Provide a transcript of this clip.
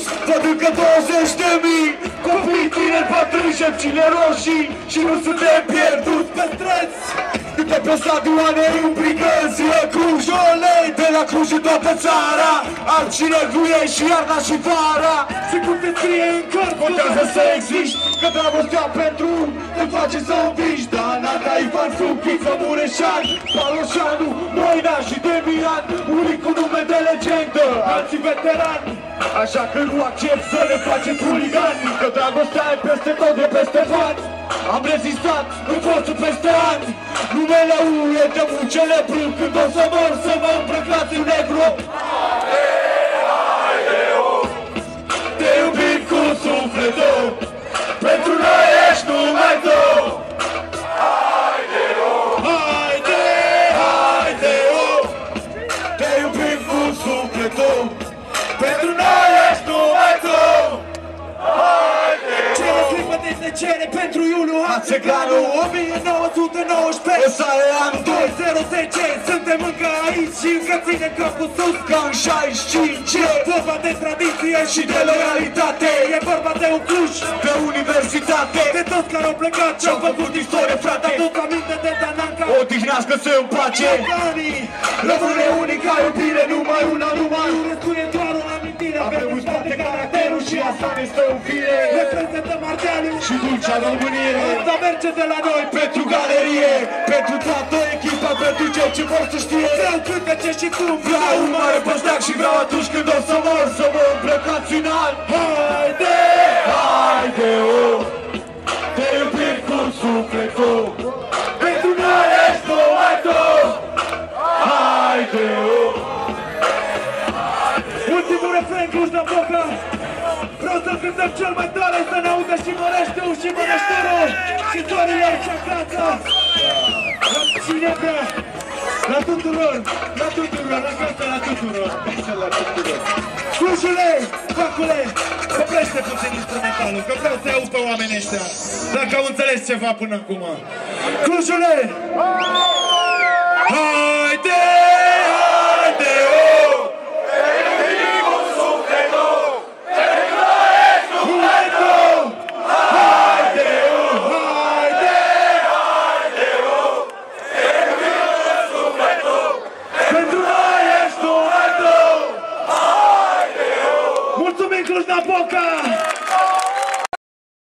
văd încă 20.000 copii tineri, bătrâni, șepcile roșii și nu suntem pierduți pe străzi. Câte pe stadioane imbricanți, e Cluj, Olei, de la Cluj în toată țara, altcine gruie și iarna și vara. Și cum te scrie în cărți, contează să existi, că dragostea pentru te face să învingi. Danata, Ivan Suchiță, Mureșan, Paloșanu, Moina și Demian, unii cu nume de legendă, alții veterani. Așa că nu accept să ne faceți huligani, că dragostea e peste tot, de peste bani. Am rezistat, nu pot să peste ani. Numele UE de un celebru, când o să mor să mă îmbrăcați în negru. Te iubim cu sufletul, pentru noi ești numai tu. Haide, haide, oh. Te iubim cu sufletul, pentru noi ești numai tu. Cere clipă de tăcere pentru Iuliu Hațeganu 1919. Ăsta e anul 2010. Suntem încă aici și încă ținem capul sus ca în 65. E vorba de tradiție și de loialitate. E vorba de un Cluj, de universitate, de toți care au plecat și-au făcut istorie, frate. Aduc aminte de Dananca, odihnească-se în pace. Rămâne unica iubire, numai una, numai restul e doar o amintire. Avem în spate caracterul și asta ne stă în fire. Reprezentăm Ardealul și dulcea Românie. Asta merge de la noi pentru galerie, pentru toată echipa, pentru cei ce vor să știe. Vreau cântece și tu. Vreau un mare păstac și vreau atunci când o să mor să mă îmbrăcați în ani. Haide, haide, oh. Te iubim cu sufletul, pentru noi ești numai tu. Haide, oh. Ultimul refren, Cluj la boca. Vreau să cântăm cel mai tare, să ne audă și Măreștiu și Măreșturul și Dorilor și acasă. La cine vrea, la tuturor, la tuturor, acasă la tuturor, la tuturor. Clujule, facule, oprește puțin instrumentalul, că vreau să aud pe oamenii ăștia, dacă au înțeles ceva până acum. Clujule!